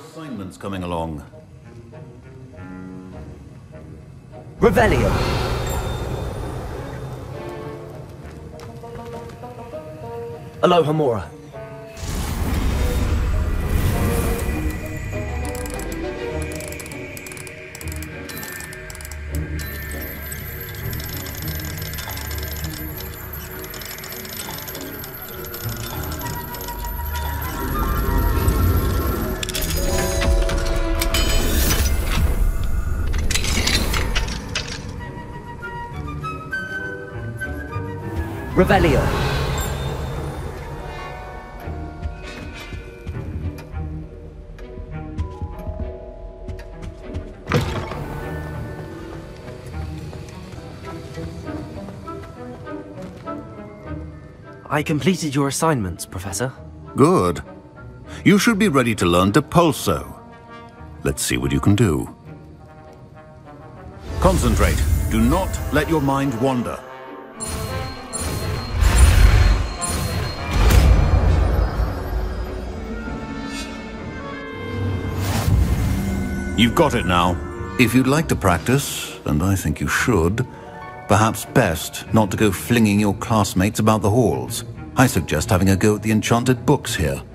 assignments coming along? Revelio. Alohomora. Revelio. I completed your assignments, Professor. Good. You should be ready to learn Depulso. Let's see what you can do. Concentrate. Do not let your mind wander. You've got it now. If you'd like to practice, and I think you should, perhaps best not to go flinging your classmates about the halls. I suggest having a go at the enchanted books here.